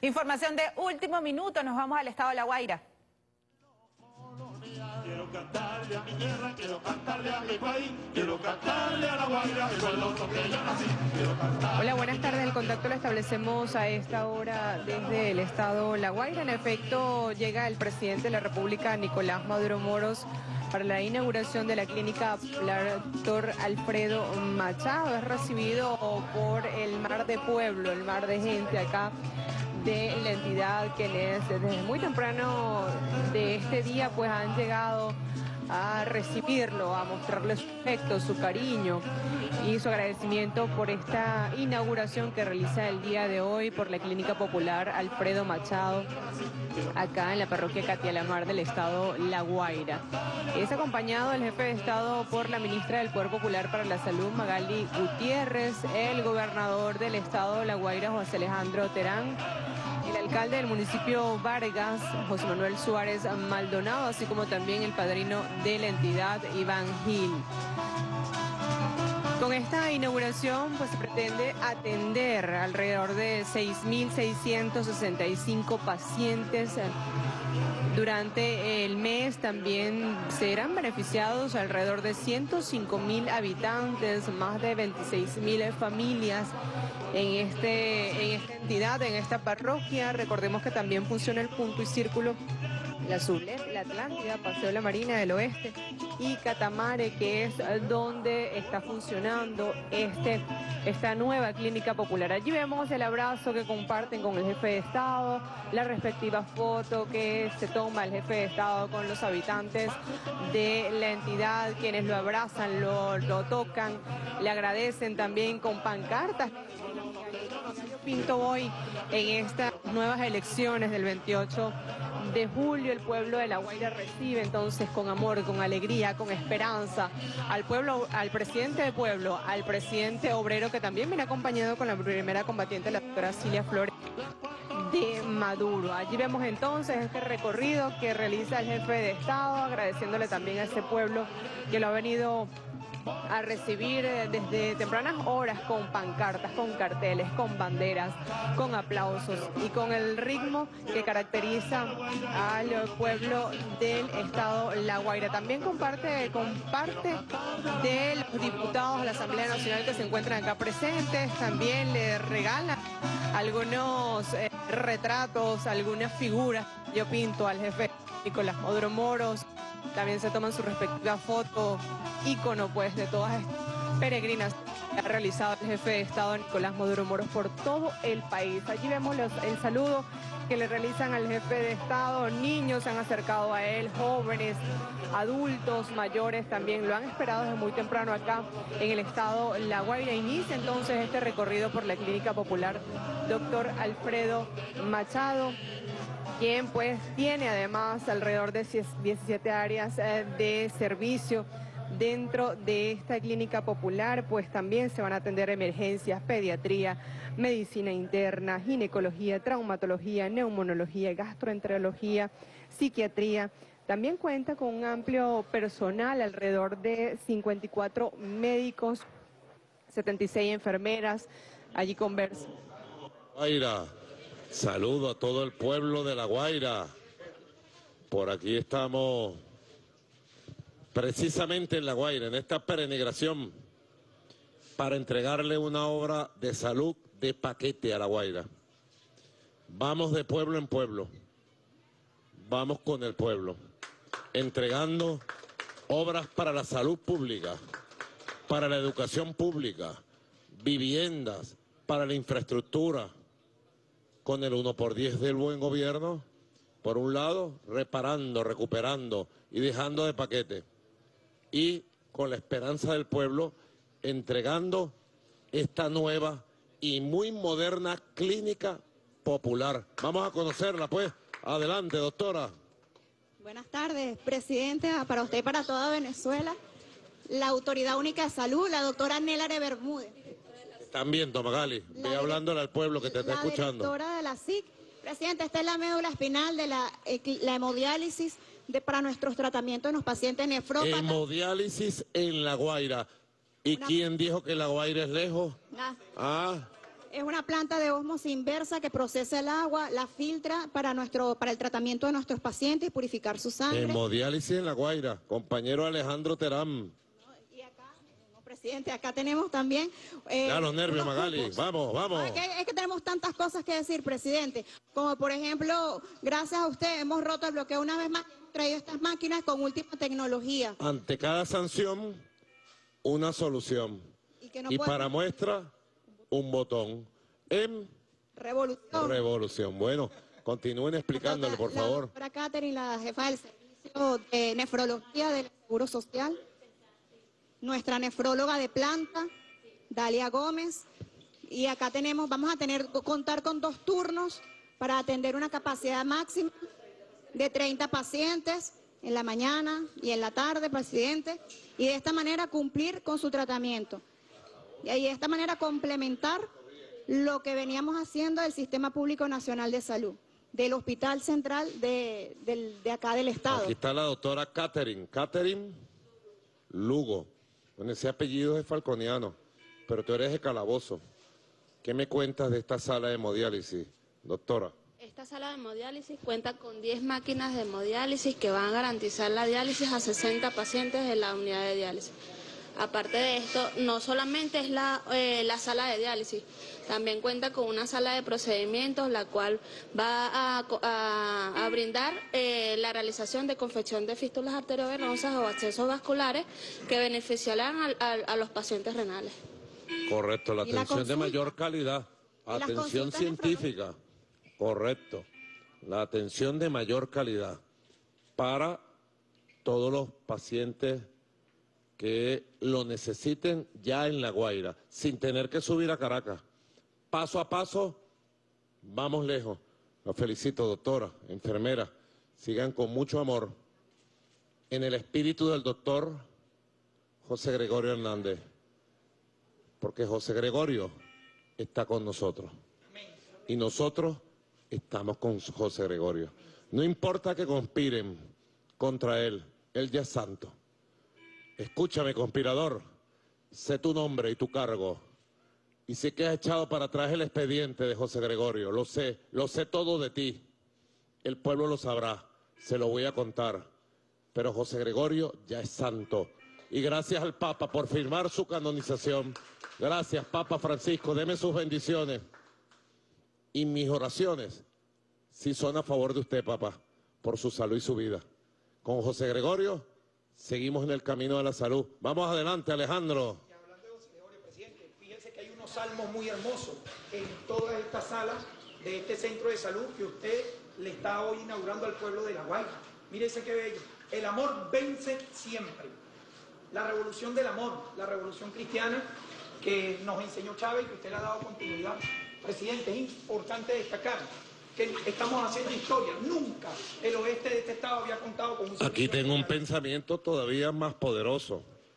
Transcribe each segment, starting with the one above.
Información de último minuto, nos vamos al estado de La Guaira. Quiero cantarle a mi tierra, quiero cantarle a mi país, quiero cantarle a La Guaira, el pueblo donde yo nací, quiero cantarle. Hola, buenas tardes. El contacto lo establecemos a esta hora desde el estado La Guaira. En efecto, llega el presidente de la República, Nicolás Maduro Moros, para la inauguración de la clínica Doctor Alfredo Machado. Es recibido por el mar de pueblo, el mar de gente acá de la entidad, quienes desde muy temprano de este día pues han llegado a recibirlo, a mostrarle su afecto, su cariño y su agradecimiento por esta inauguración que realiza el día de hoy por la Clínica Popular Alfredo Machado, acá en la parroquia Catialamar del estado La Guaira. Es acompañado el jefe de Estado por la ministra del Poder Popular para la Salud, Magali Gutiérrez, el gobernador del estado La Guaira, José Alejandro Terán, el alcalde del municipio Vargas, José Manuel Suárez Maldonado, así como también el padrino de la entidad, Iván Gil. Con esta inauguración pues se pretende atender alrededor de 6.665 pacientes. Durante el mes también serán beneficiados alrededor de 105.000 habitantes, más de 26.000 familias en esta entidad, en esta parroquia. Recordemos que también funciona el punto y círculo, la Zulet, la Atlántida, Paseo La Marina del Oeste y Catamare, que es donde está funcionando esta nueva clínica popular. Allí vemos el abrazo que comparten con el jefe de Estado, la respectiva foto que se toma el jefe de Estado con los habitantes de la entidad, quienes lo abrazan, lo tocan, le agradecen también con pancartas. Pinto hoy en estas nuevas elecciones del 28 de julio, el pueblo de La Guaira recibe entonces con amor, con alegría, con esperanza al pueblo, al presidente del pueblo, al presidente obrero, que también viene acompañado con la primera combatiente, la doctora Cilia Flores de Maduro. Allí vemos entonces este recorrido que realiza el jefe de Estado, agradeciéndole también a ese pueblo que lo ha venido a recibir desde tempranas horas con pancartas, con carteles, con banderas, con aplausos y con el ritmo que caracteriza al pueblo del estado La Guaira. También comparte de los diputados de la Asamblea Nacional que se encuentran acá presentes, también le regalan algunos retratos, algunas figuras. Yo pinto al jefe Nicolás Maduro Moros. También se toman su respectiva foto, ícono pues de todas estas peregrinas que ha realizado el jefe de Estado Nicolás Maduro Moros por todo el país. Allí vemos el saludo que le realizan al jefe de Estado. Niños se han acercado a él, jóvenes, adultos, mayores también lo han esperado desde muy temprano acá en el estado La Guaira. Inicia entonces este recorrido por la Clínica Popular Doctor Alfredo Machado, quien pues tiene además alrededor de 17 áreas de servicio. Dentro de esta clínica popular pues también se van a atender emergencias, pediatría, medicina interna, ginecología, traumatología, neumonología, gastroenterología, psiquiatría. También cuenta con un amplio personal, alrededor de 54 médicos, 76 enfermeras. Allí conversa. Guaira, saludo a todo el pueblo de La Guaira. Por aquí estamos precisamente en La Guaira, en esta peregrinación, para entregarle una obra de salud de paquete a La Guaira. Vamos de pueblo en pueblo, vamos con el pueblo, entregando obras para la salud pública, para la educación pública, viviendas, para la infraestructura, con el 1x10 del buen gobierno, por un lado, reparando, recuperando y dejando de paquete, y con la esperanza del pueblo, entregando esta nueva y muy moderna clínica popular. Vamos a conocerla, pues. Adelante, doctora. Buenas tardes, presidente, para usted y para toda Venezuela. La Autoridad Única de Salud, la doctora Nélare Bermúdez. También, Magali, ve hablándole al pueblo que te está escuchando. La doctora de la SIC. Presidente, esta es la médula espinal de la hemodiálisis para nuestros tratamientos en los pacientes nefrópatas. Hemodiálisis en La Guaira. ¿Y quién dijo que La Guaira es lejos? Es una planta de ósmosis inversa que procesa el agua, la filtra para el tratamiento de nuestros pacientes y purificar su sangre. Hemodiálisis en La Guaira, compañero Alejandro Terán. Y acá, presidente, acá tenemos también... Ya los nervios, unos Magali, cupos. vamos, vamos. Es que tenemos tantas cosas que decir, presidente. Como por ejemplo, gracias a usted hemos roto el bloqueo una vez más, hemos traído estas máquinas con última tecnología. Ante cada sanción, una solución. Y para muestra, un botón. En Revolución. Bueno, continúen explicándolo, por favor. La doctora Catherine, la jefa del servicio de nefrología del Seguro Social. Nuestra nefróloga de planta, Dalia Gómez. Y acá vamos a contar con 2 turnos para atender una capacidad máxima de 30 pacientes en la mañana y en la tarde, presidente. Y de esta manera cumplir con su tratamiento. Y de esta manera complementar lo que veníamos haciendo del Sistema Público Nacional de Salud, del Hospital Central de acá del Estado. Aquí está la doctora Catherine Lugo. Bueno, ese apellido es falconiano, pero tú eres de Calabozo. ¿Qué me cuentas de esta sala de hemodiálisis, doctora? Esta sala de hemodiálisis cuenta con 10 máquinas de hemodiálisis que van a garantizar la diálisis a 60 pacientes de la unidad de diálisis. Aparte de esto, no solamente es la sala de diálisis, también cuenta con una sala de procedimientos, la cual va a brindar la realización de confección de fístulas arteriovenosas o accesos vasculares que beneficiarán a los pacientes renales. Correcto, la atención de mayor calidad, atención científica, correcto, la atención de mayor calidad para todos los pacientes que lo necesiten ya en La Guaira, sin tener que subir a Caracas. Paso a paso, vamos lejos. Los felicito, doctora, enfermera. Sigan con mucho amor en el espíritu del doctor José Gregorio Hernández, porque José Gregorio está con nosotros y nosotros estamos con José Gregorio. No importa que conspiren contra él ya es santo. Escúchame, conspirador, sé tu nombre y tu cargo. Y sé que has echado para atrás el expediente de José Gregorio. Lo sé todo de ti. El pueblo lo sabrá, se lo voy a contar. Pero José Gregorio ya es santo. Y gracias al Papa por firmar su canonización. Gracias, Papa Francisco, deme sus bendiciones. Y mis oraciones, sí son a favor de usted, Papa, por su salud y su vida. Con José Gregorio seguimos en el camino de la salud. Vamos adelante, Alejandro. Y hablando de José Gregorio, presidente, fíjense que hay unos salmos muy hermosos en todas estas salas de este centro de salud que usted le está hoy inaugurando al pueblo de La Guaira. Mírense qué bello. El amor vence siempre. La revolución del amor, la revolución cristiana que nos enseñó Chávez y que usted le ha dado continuidad. Presidente, es importante destacar que estamos haciendo historia. Nunca el oeste de este estado había contado con un... Aquí tengo un pensamiento todavía más poderoso.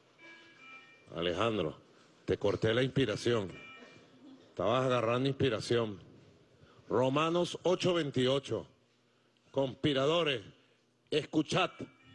Alejandro, te corté la inspiración. Estabas agarrando inspiración. Romanos 8:28. Conspiradores, escuchad.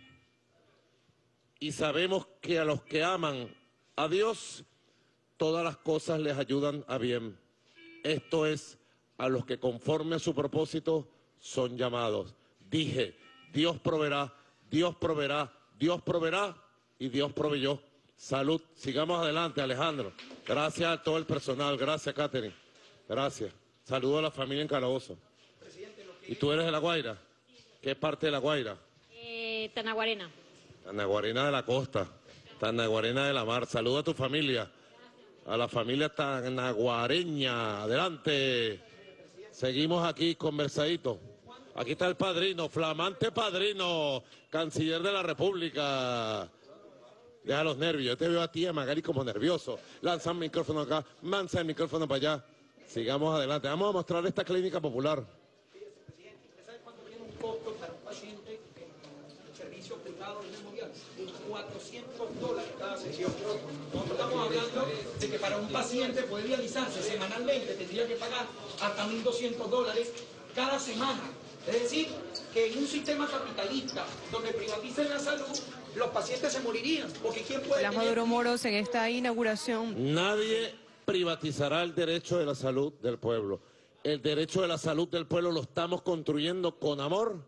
Y sabemos que a los que aman a Dios, todas las cosas les ayudan a bien. Esto es, a los que conforme a su propósito son llamados. Dije, Dios proveerá, Dios proveerá, Dios proveerá y Dios proveyó. Salud. Sigamos adelante, Alejandro. Gracias a todo el personal. Gracias, Catherine. Gracias. Saludo a la familia en Calabozo. ¿Y tú eres de La Guaira? ¿Qué parte de La Guaira? Tanaguarena. Tanaguarena de la costa. Tanaguarena de la mar. Saludo a tu familia. A la familia tanaguareña. Adelante. Seguimos aquí conversadito. Aquí está el padrino, flamante padrino, canciller de la República. Deja los nervios. Yo te veo a ti, a Magali, como nervioso. Lanza el micrófono acá, mansa el micrófono para allá. Sigamos adelante. Vamos a mostrar esta clínica popular. Fíjese, presidente, ¿usted sabe cuánto tiene un costo para un paciente en el servicio privado de hemodiálisis? $400 cada sesión. Nosotros estamos hablando de que para un paciente poder dializarse semanalmente tendría que pagar hasta $1.200 cada semana. Es decir, que en un sistema capitalista donde privaticen la salud, los pacientes se morirían. Porque ¿quién puede Hola, Maduro Moros, en esta inauguración. Nadie privatizará el derecho de la salud del pueblo. El derecho de la salud del pueblo lo estamos construyendo con amor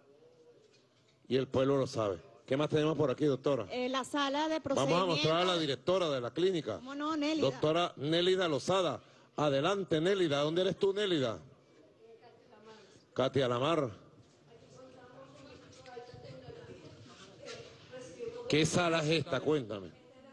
y el pueblo lo sabe. ¿Qué más tenemos por aquí, doctora? La sala de procedimientos. Vamos a mostrar a la directora de la clínica. ¿Cómo no, Nélida? Doctora Nélida Lozada. Adelante, Nélida. ¿Dónde eres tú, Nélida? Katia Lamar. ¿Qué sala es esta? Cuéntame.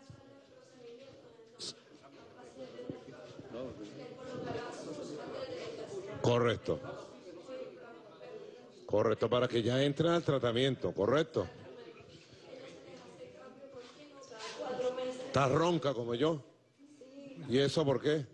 Correcto. Correcto, para que ya entren al tratamiento, correcto. Estás ronca como yo. ¿Y eso por qué?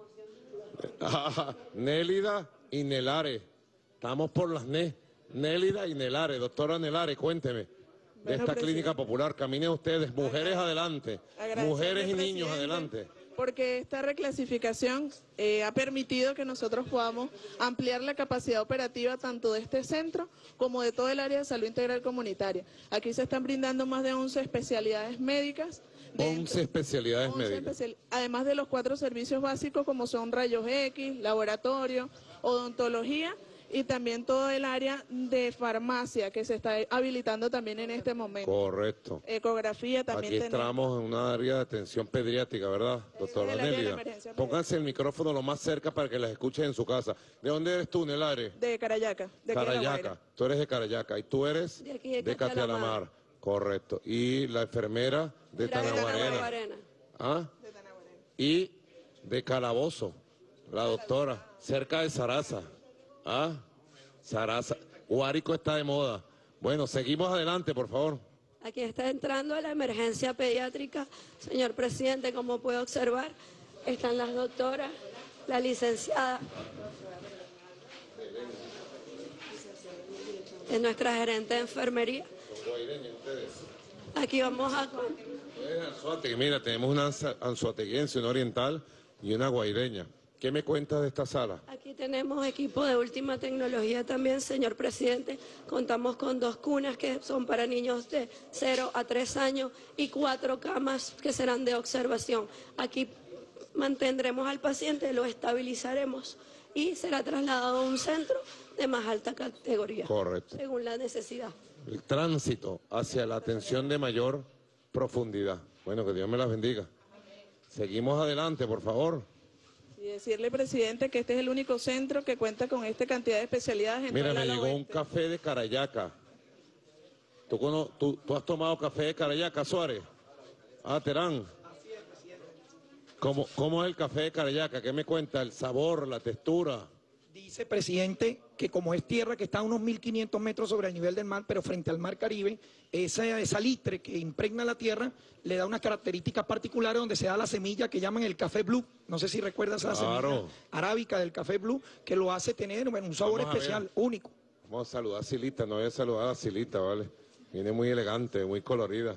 Nélida y Nelare. Estamos por las Nélida y Nelare. Doctora Nelare, cuénteme. De esta clínica popular, caminen ustedes, mujeres adelante, mujeres y niños adelante. Porque esta reclasificación ha permitido que nosotros podamos ampliar la capacidad operativa tanto de este centro como de todo el área de salud integral comunitaria. Aquí se están brindando más de 11 especialidades médicas. 11 especialidades médicas. Además de los 4 servicios básicos como son rayos X, laboratorio, odontología y también todo el área de farmacia que se está habilitando también en este momento. Correcto. Ecografía también Aquí estamos en una área de atención pediátrica, ¿verdad, doctora Nélida? Pónganse el micrófono lo más cerca para que las escuchen en su casa. ¿De dónde eres tú, Nelare? De Carayaca. De Carayaca. Tú eres de Carayaca. ¿Y tú eres? De aquí, de Catialamar. Correcto. ¿Y la enfermera? De Tanaguarena. ¿Ah? De Tanaguarena. Y de Calabozo, la doctora, cerca de Sarasa. ¿Ah? Sarasa. Guárico está de moda. Bueno, seguimos adelante, por favor. Aquí está entrando la emergencia pediátrica, señor presidente, como puede observar, están las doctoras, la licenciada, es nuestra gerente de enfermería. Aquí vamos a... Mira, tenemos una anzoateguense, una oriental y una guaireña. ¿Qué me cuentas de esta sala? Aquí tenemos equipo de última tecnología también, señor presidente. Contamos con 2 cunas que son para niños de 0 a 3 años y 4 camas que serán de observación. Aquí mantendremos al paciente, lo estabilizaremos y será trasladado a un centro de más alta categoría. Correcto. Según la necesidad. El tránsito hacia la atención de mayor profundidad. Bueno, que Dios me las bendiga. Seguimos adelante, por favor. Y decirle, presidente, que este es el único centro que cuenta con esta cantidad de especialidades en Mira, toda me la llegó un café de Carayaca. ¿Tú has tomado café de Carayaca, Suárez? Ah, Terán. ¿Cómo es el café de Carayaca? ¿Qué me cuenta? El sabor, la textura. Dice, presidente, que como es tierra que está a unos 1.500 metros sobre el nivel del mar, pero frente al mar Caribe, esa salitre que impregna la tierra le da unas características particulares donde se da la semilla que llaman el café blue. No sé si recuerdas esa semilla arábica del café blue, que lo hace tener un sabor especial, único. Vamos a saludar a Silita, no voy a saludar a Silita, ¿vale? Viene muy elegante, muy colorida.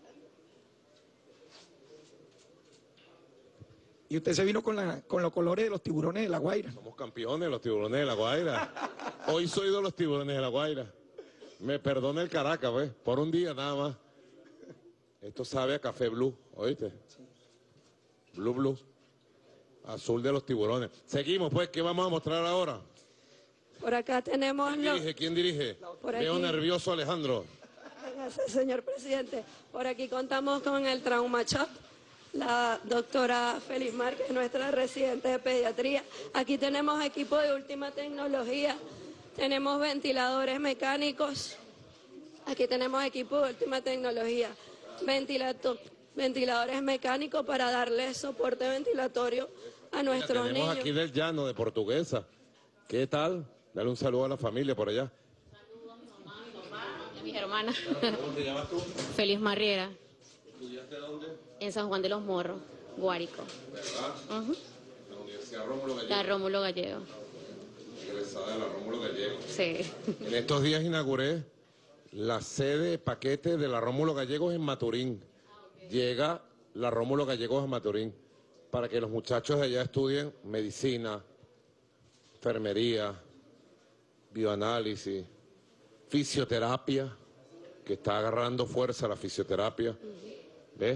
Y usted se vino con los colores de los tiburones de La Guaira. Somos campeones, los tiburones de La Guaira. Hoy soy de los tiburones de La Guaira. Me perdona el Caracas, pues, por un día nada más. Esto sabe a café blue, ¿oíste? Blue. Azul de los tiburones. Seguimos, pues, ¿qué vamos a mostrar ahora? Por acá tenemos... ¿Quién dirige? Por Veo aquí. nervioso, Alejandro. Gracias, señor presidente. Por aquí contamos con el Trauma Shop, la doctora Feliz Márquez, nuestra residente de pediatría. Aquí tenemos equipo de última tecnología, tenemos ventiladores mecánicos, aquí tenemos equipo de última tecnología, ventiladores mecánicos para darle soporte ventilatorio a nuestros niños. Tenemos aquí del Llano, de Portuguesa. ¿Qué tal? Dale un saludo a la familia por allá. Saludos a mi mamá, mi papá y a mis hermanas. ¿Cómo te llamas tú? Feliz Marriera, ¿Estudiaste dónde? en San Juan de los Morros, Guárico. ¿Verdad? La Universidad Rómulo Gallego. La Rómulo Gallego. Egresada de la Rómulo Gallego. Sí. En estos días inauguré la sede paquete de la Rómulo Gallegos en Maturín. Llega la Rómulo Gallegos a Maturín para que los muchachos de allá estudien medicina, enfermería, bioanálisis, fisioterapia, que está agarrando fuerza la fisioterapia, ¿ves?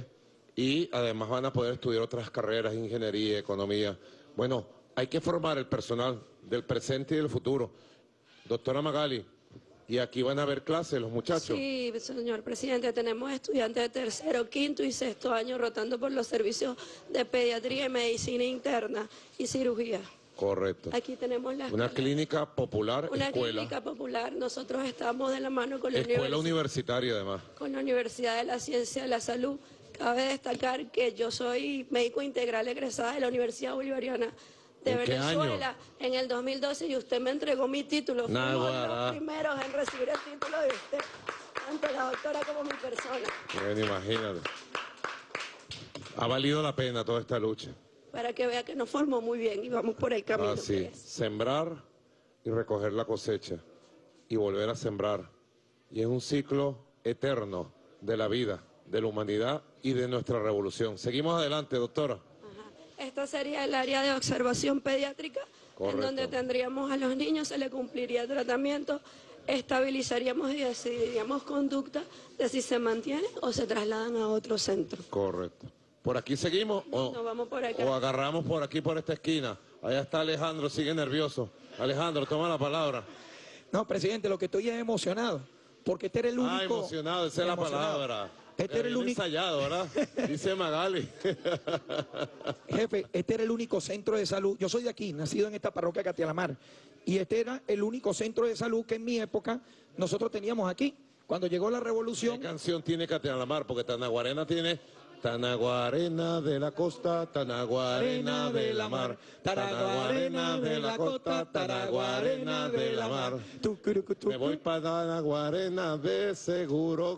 y además van a poder estudiar otras carreras, ingeniería, economía. Bueno, hay que formar el personal del presente y del futuro. Doctora Magali, y aquí van a haber clases los muchachos. Sí, señor presidente, tenemos estudiantes de tercero, quinto y sexto año rotando por los servicios de pediatría y medicina interna y cirugía. Correcto. Aquí tenemos una clínica popular, una escuela. clínica popular. Nosotros estamos de la mano con la escuela universitaria, además. Con la Universidad de la Ciencia de la Salud. Cabe destacar que yo soy médico integral egresada de la Universidad Bolivariana de Venezuela en el 2012 y usted me entregó mi título. Fuimos los primeros en recibir el título de usted, tanto la doctora como mi persona. Bueno, imagínate. Ha valido la pena toda esta lucha. Para que vea que nos formó muy bien y vamos por el camino. Así, sembrar y recoger la cosecha y volver a sembrar. Y es un ciclo eterno de la vida, de la humanidad y de nuestra revolución. Seguimos adelante, doctora. Esta sería el área de observación pediátrica, en donde tendríamos a los niños, se le cumpliría el tratamiento, estabilizaríamos y decidiríamos conducta de si se mantienen o se trasladan a otro centro. Correcto. ¿Por aquí seguimos No, vamos por acá. o agarramos por aquí, por esta esquina? Allá está Alejandro, sigue nervioso. Alejandro, toma la palabra. No, presidente, lo que estoy es emocionado, porque este era el único... emocionado, esa es la palabra. Este era el único ensayado, ¿verdad? Dice Magali. Jefe, este era el único centro de salud. Yo soy de aquí, nacido en esta parroquia de Catialamar. Y este era el único centro de salud que en mi época nosotros teníamos aquí. Cuando llegó la revolución... ¿Qué canción tiene Catialamar? Porque Tanaguarena tiene... Tanaguarena de la costa, Tanaguarena de la mar, Tanaguarena de la costa, Tanaguarena de la mar. Me voy para Tanaguarena de seguro,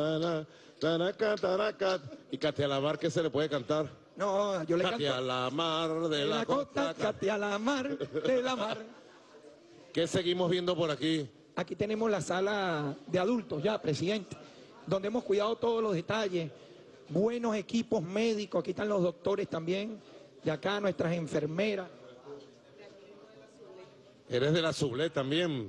y Catialamar, ¿qué se le puede cantar? No, yo le canto. Catialamar de la costa, Catialamar de la mar. ¿Qué seguimos viendo por aquí? Aquí tenemos la sala de adultos ya, presidente, donde hemos cuidado todos los detalles. Buenos equipos médicos, aquí están los doctores también, de acá nuestras enfermeras. Eres de la Sublet también.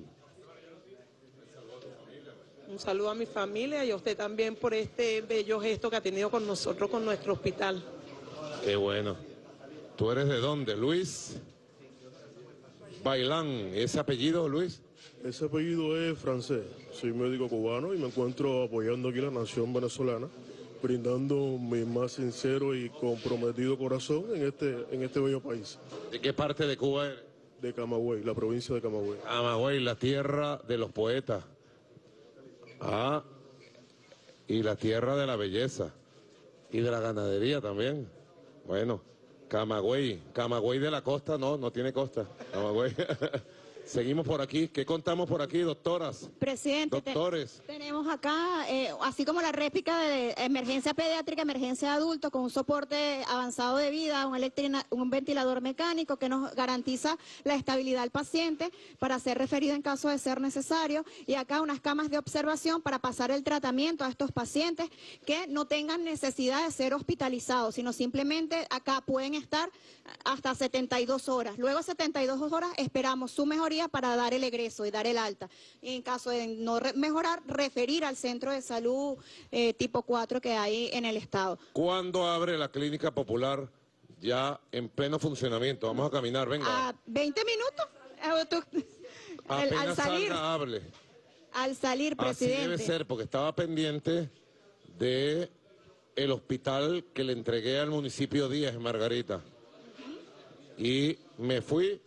Un saludo a mi familia y a usted también por este bello gesto que ha tenido con nosotros, con nuestro hospital. Qué bueno. ¿Tú eres de dónde, Luis? Bailán, ¿ese apellido, Luis? Ese apellido es francés. Soy médico cubano y me encuentro apoyando aquí la nación venezolana, brindando mi más sincero y comprometido corazón en este bello país. ¿De qué parte de Cuba eres? De Camagüey, la provincia de Camagüey. Camagüey, la tierra de los poetas. Y la tierra de la belleza. Y de la ganadería también. Bueno, Camagüey. Camagüey de la costa, no tiene costa. Camagüey. Seguimos por aquí. ¿Qué contamos por aquí, doctoras? Presidente, doctores. Tenemos acá, así como la réplica de emergencia pediátrica, emergencia de adultos, con un soporte avanzado de vida, un ventilador mecánico que nos garantiza la estabilidad del paciente para ser referido en caso de ser necesario. Y acá unas camas de observación para pasar el tratamiento a estos pacientes que no tengan necesidad de ser hospitalizados, sino simplemente acá pueden estar hasta 72 horas. Luego 72 horas esperamos su mejoría para dar el egreso y dar el alta. Y en caso de no mejorar, referir al centro de salud tipo 4 que hay en el estado. ¿Cuándo abre la clínica popular ya en pleno funcionamiento? Vamos a caminar, venga. 20 minutos. Apenas salga, hable. Al salir, presidente. Así debe ser, porque estaba pendiente de el hospital que le entregué al municipio 10 en Margarita. Y me fui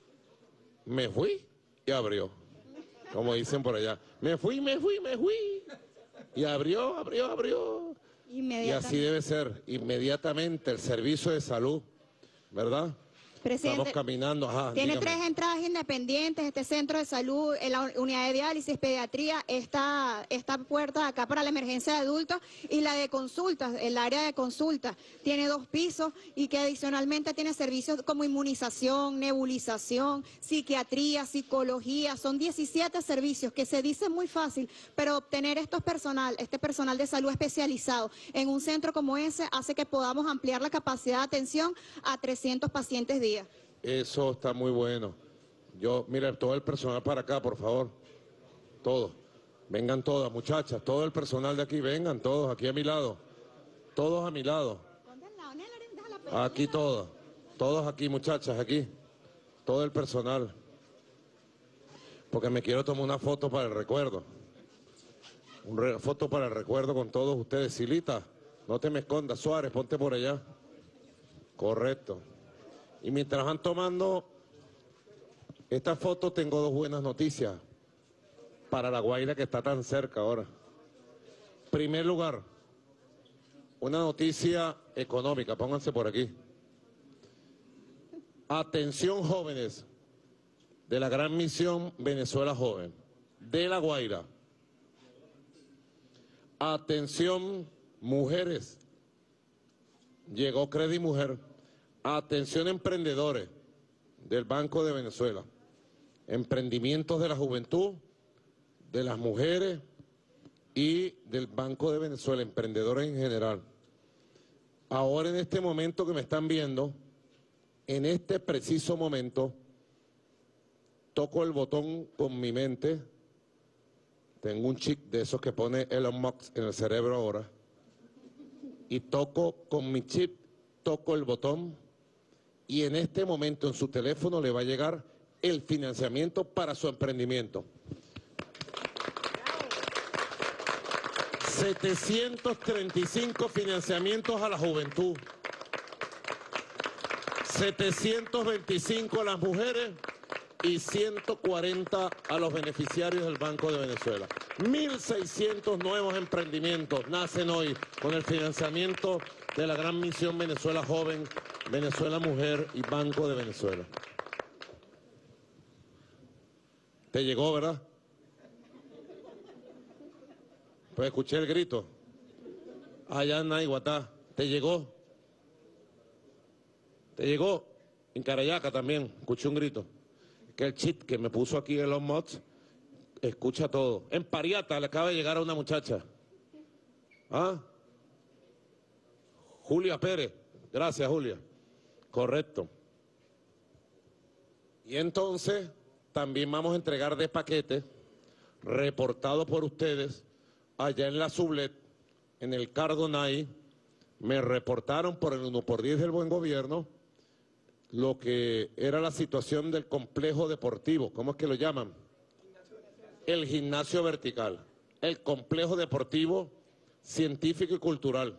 y abrió, como dicen por allá. Me fui. Y abrió. Y así debe ser, inmediatamente el servicio de salud, ¿verdad? Presidente, estamos caminando. Tiene dígame. 3 entradas independientes, este centro de salud, la unidad de diálisis, pediatría, esta puerta acá para la emergencia de adultos y la de consultas, el área de consultas. Tiene 2 pisos y que adicionalmente tiene servicios como inmunización, nebulización, psiquiatría, psicología. Son 17 servicios que se dice muy fácil, pero obtener este personal de salud especializado en un centro como ese hace que podamos ampliar la capacidad de atención a 300 pacientes diarios. Eso está muy bueno. Mira, todo el personal para acá, por favor. Todos. Vengan todas, muchachas. Todo el personal de aquí, vengan todos aquí a mi lado. Todos a mi lado. Aquí todos aquí, muchachas, aquí, todo el personal. Porque me quiero tomar una foto para el recuerdo. Una foto para el recuerdo con todos ustedes. Silita, no te me escondas. Suárez, ponte por allá. Correcto. Y mientras van tomando esta foto, tengo dos buenas noticias para La Guaira, que está tan cerca ahora. Primer lugar, una noticia económica, pónganse por aquí. Atención, jóvenes de la Gran Misión Venezuela Joven, de La Guaira. Atención, mujeres, llegó Credimujer. Atención, emprendedores del Banco de Venezuela. Emprendimientos de la juventud, de las mujeres y del Banco de Venezuela, emprendedores en general. Ahora, en este momento que me están viendo, en este preciso momento, toco el botón con mi mente. Tengo un chip de esos que pone Elon Musk en el cerebro ahora. Y toco con mi chip, toco el botón. Y en este momento en su teléfono le va a llegar el financiamiento para su emprendimiento. 735 financiamientos a la juventud. 725 a las mujeres y 140 a los beneficiarios del Banco de Venezuela. 1.600 nuevos emprendimientos nacen hoy con el financiamiento de la Gran Misión Venezuela Joven, Venezuela Mujer y Banco de Venezuela. ¿Te llegó, verdad? Pues escuché el grito. Allá en Naiguatá. ¿Te llegó? ¿Te llegó? En Carayaca también. Escuché un grito. Que el chip que me puso aquí Elon Musk escucha todo. En Pariata le acaba de llegar a una muchacha. ¿Ah? Julia Pérez. Gracias, Julia. Correcto. Y entonces también vamos a entregar de paquete, reportado por ustedes, allá en la Sublet, en el Cardonay, me reportaron por el 1x10 del Buen Gobierno lo que era la situación del complejo deportivo. ¿Cómo es que lo llaman? El gimnasio vertical, el complejo deportivo científico y cultural.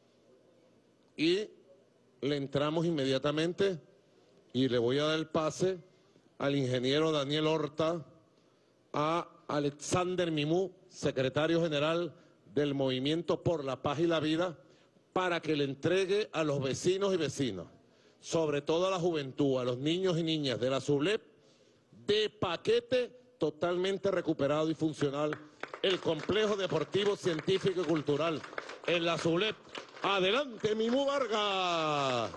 Y le entramos inmediatamente y le voy a dar el pase al ingeniero Daniel Horta, a Alexander Mimú, secretario general del Movimiento por la Paz y la Vida, para que le entregue a los vecinos y vecinas, sobre todo a la juventud, a los niños y niñas de la Sublep, de paquete totalmente recuperado y funcional, el complejo deportivo científico y cultural en la Sublep. Adelante, Mimú Vargas.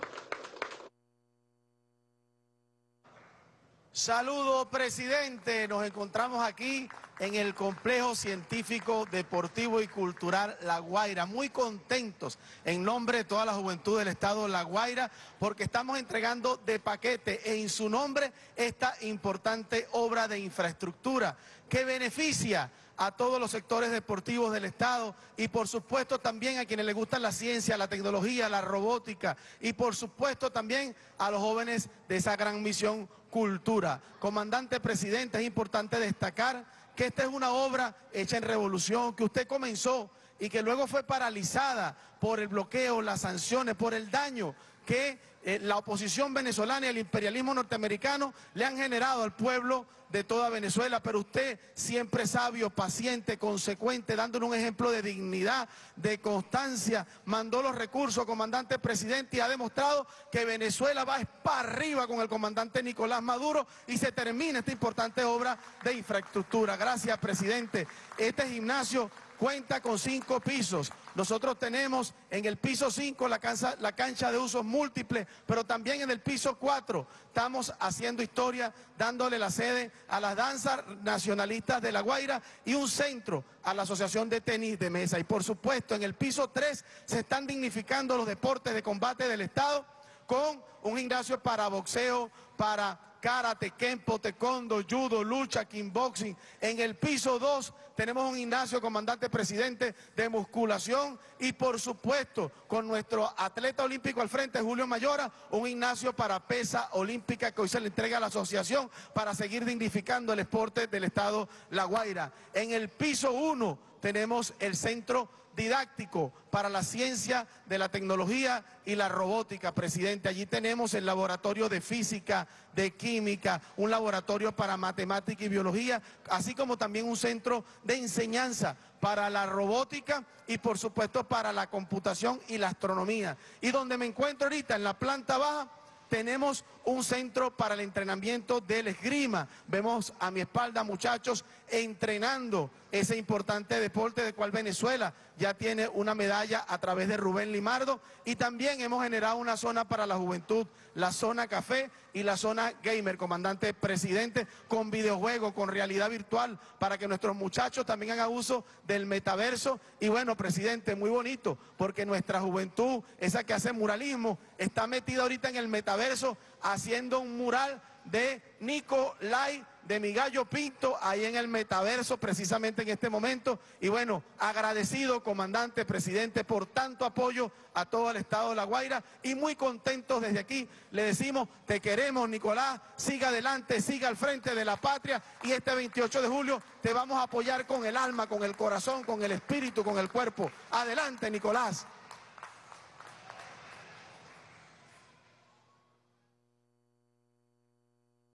Saludo, presidente. Nos encontramos aquí en el Complejo Científico, Deportivo y Cultural La Guaira. Muy contentos en nombre de toda la juventud del estado La Guaira, porque estamos entregando de paquete en su nombre esta importante obra de infraestructura que beneficia a todos los sectores deportivos del estado y por supuesto también a quienes les gustan la ciencia, la tecnología, la robótica y por supuesto también a los jóvenes de esa gran misión cultura. Comandante presidente, es importante destacar que esta es una obra hecha en revolución, que usted comenzó y que luego fue paralizada por el bloqueo, las sanciones, por el daño que la oposición venezolana y el imperialismo norteamericano le han generado al pueblo de toda Venezuela, pero usted siempre sabio, paciente, consecuente, dándole un ejemplo de dignidad, de constancia, mandó los recursos, comandante presidente, y ha demostrado que Venezuela va para arriba con el comandante Nicolás Maduro y se termina esta importante obra de infraestructura. Gracias, presidente. Este gimnasio cuenta con 5 pisos. Nosotros tenemos en el piso 5 la cancha de usos múltiples, pero también en el piso 4 estamos haciendo historia, dándole la sede a las danzas nacionalistas de La Guaira y un centro a la Asociación de Tenis de Mesa. Y por supuesto, en el piso 3 se están dignificando los deportes de combate del Estado con un gimnasio para boxeo, para karate, kempo, taekwondo, judo, lucha, kickboxing. En el piso 2 tenemos un gimnasio, comandante presidente, de musculación y por supuesto con nuestro atleta olímpico al frente, Julio Mayora, un gimnasio para pesa olímpica que hoy se le entrega a la asociación para seguir dignificando el deporte del estado La Guaira. En el piso 1 tenemos el centro didáctico para la ciencia de la tecnología y la robótica, presidente. Allí tenemos el laboratorio de física, de química, un laboratorio para matemática y biología, así como también un centro de enseñanza para la robótica y por supuesto para la computación y la astronomía. Y donde me encuentro ahorita, en la planta baja, tenemos un centro para el entrenamiento del esgrima. Vemos a mi espalda muchachos entrenando ese importante deporte del cual Venezuela ya tiene una medalla a través de Rubén Limardo, y también hemos generado una zona para la juventud, la zona café y la zona gamer, comandante presidente, con videojuegos, con realidad virtual, para que nuestros muchachos también hagan uso del metaverso. Y bueno, presidente, muy bonito, porque nuestra juventud, esa que hace muralismo, está metida ahorita en el metaverso haciendo un mural de Nicolai, de mi gallo Pinto, ahí en el metaverso precisamente en este momento. Y bueno, agradecido, comandante, presidente, por tanto apoyo a todo el estado de La Guaira, y muy contentos desde aquí. Le decimos, te queremos, Nicolás, siga adelante, siga al frente de la patria, y este 28 de julio te vamos a apoyar con el alma, con el corazón, con el espíritu, con el cuerpo. Adelante, Nicolás.